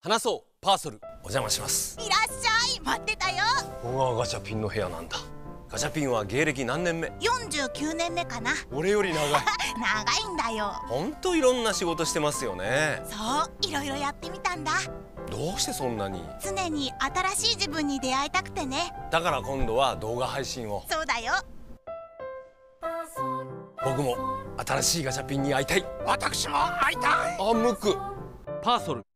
話そうパーソル、お邪魔します。 いらっしゃい、待ってたよ。 ここがガチャピンの部屋なんだ。ガチャピンは芸歴何年目 ？49年目かな。 俺より長い長いんだよ。 ほんといろんな仕事してますよね。 そう、いろいろやってみたんだ。 どうしてそんなに？ 常に新しい自分に出会いたくてね。 だから今度は動画配信を。 そうだよ。 僕も新しいガチャピンに会いたい。 私も会いたい。 あ、ムック。パーソル